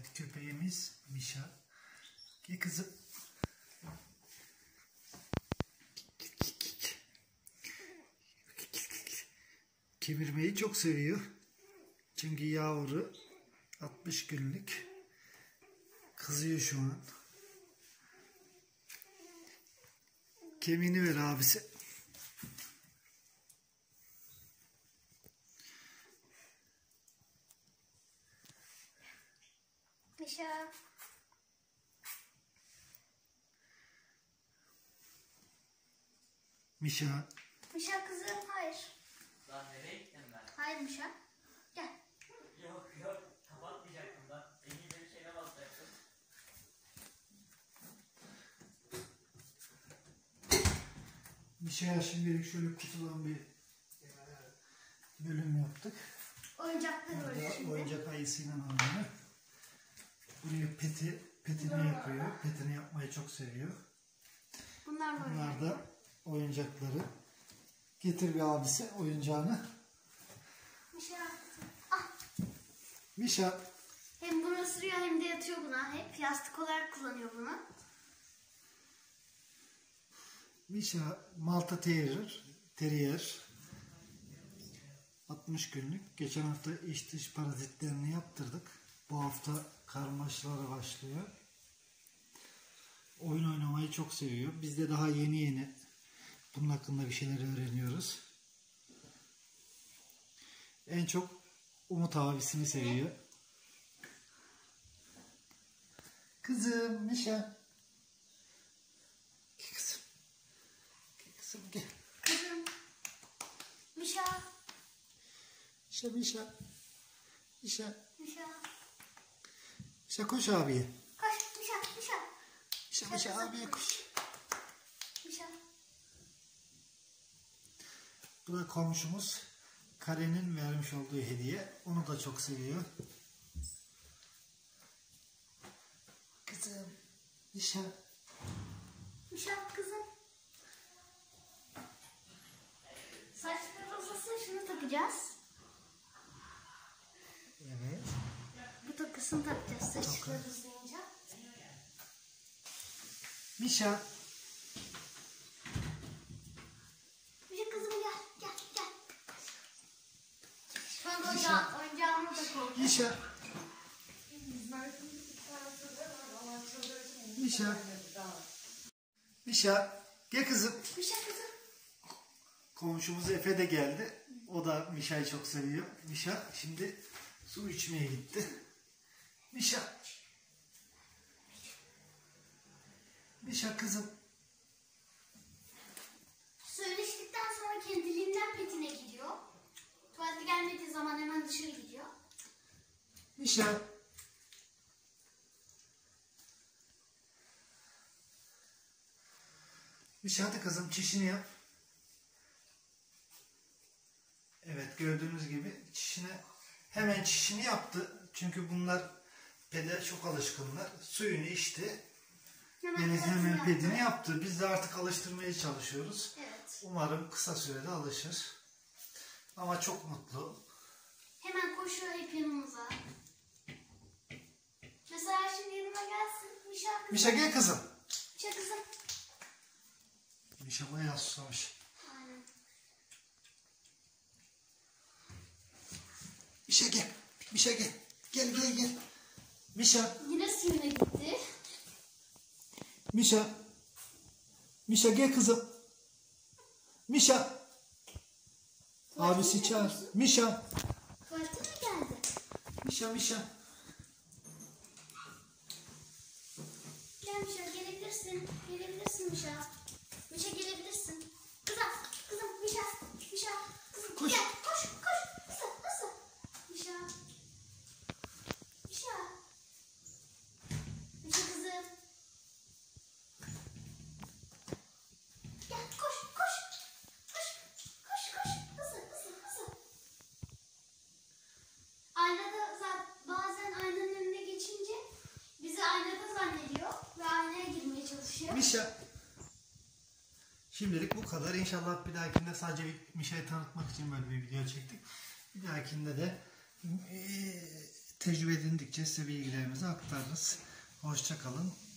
Evet, köpeğimiz Mişa. Gel kızım. Kemirmeyi çok seviyor. Çünkü yavru 60 günlük. Kızıyor şu an. Kemiğini ver abisi. Mişa. Mişa. Mişa kızım, hayır. Lan nereye gittim ben? Hayır Mişa. Gel. Yok kapatmayacaktım lan. En iyi bir şeyine basacaktım. Mişa'ya şimdilik şöyle kutudan bir bölüm yaptık. Oyuncaklar var Burada şimdi. oyuncak ayısıyla oynuyor. Buraya petini yapıyor. Petini yapmayı çok seviyor. Bunlar var. Bunlar da oyuncakları. Getir bir abisi oyuncağını. Mişa. Ah. Mişa. Hem bunu ısırıyor hem de yatıyor buna. Hep yastık olarak kullanıyor bunu. Mişa Malta Terrier. 60 günlük. Geçen hafta iç dış parazitlerini yaptırdık. Bu hafta karmaşalara başlıyor. Oyun oynamayı çok seviyor. Biz de daha yeni bunun hakkında bir şeyler öğreniyoruz. En çok Umut abisini seviyor. Kızım Mişa. Gel kızım. Gel kızım gel. Kızım. Mişa. Mişa. Mişa. Mişa koş abiye. Koş Mişa. Mişa abiye koş. Mişa. Bu da komşumuz. Karen'in vermiş olduğu hediye. Onu da çok seviyor. Kızım. Mişa. Mişa kızım. Saçları uzasın, şunu takacağız. Evet. Bu takısını takacağız saçları uzayınca. Mişa. Mişa kızım gel. Sonra oyuncağımı da koy. Mişa. Mişa. Mişa. Gel kızım. Mişa kızım. Komşumuz Efe de geldi. O da Mişa'yı çok seviyor. Mişa şimdi su içmeye gitti. Mişa. Mişa kızım. Suyunu içtikten sonra kendiliğinden petine gidiyor. Tuvalete gelmediği zaman hemen dışarı gidiyor. Mişa. Mişa hadi kızım çişini yap. Evet gördüğünüz gibi hemen çişini yaptı. Çünkü bunlar pede çok alışkınlar. Suyunu içti. Hemen pedini yaptı. Biz de artık alıştırmaya çalışıyoruz. Evet. Umarım kısa sürede alışır. Ama çok mutlu. Hemen koşuyor hep yanımıza. Mesela şimdi yanıma gelsin. Mişa kızım. Mişa gel kızım. Mişa kızım. Mişa bayağı susamış. Aynen. Mişa gel. Mişa gel. Gel. Mişa. Yine suyuna gitti. Mişa. Mişa gel kızım. Mişa. Abisi çağır. Mişa. Tuvalete mi geldi? Mişa. Gel Mişa gelebilirsin. Gelebilirsin Mişa. Mişa gelebilirsin. Kızım Mişa. Kızım Koş. gel koş. Nasıl? Mişa. Mişa kızım. Gel koş. Hızlı. Bazen aynanın önüne geçince bizi aynada zannediyor ve aynaya girmeye çalışıyor. Mişa. Şimdilik bu kadar. İnşallah bir dahakinde sadece Mişa'yı tanıtmak için böyle bir video çektik. Bir dahakinde de tecrübe edindikçe size bilgilerimizi aktarırız. Hoşça kalın.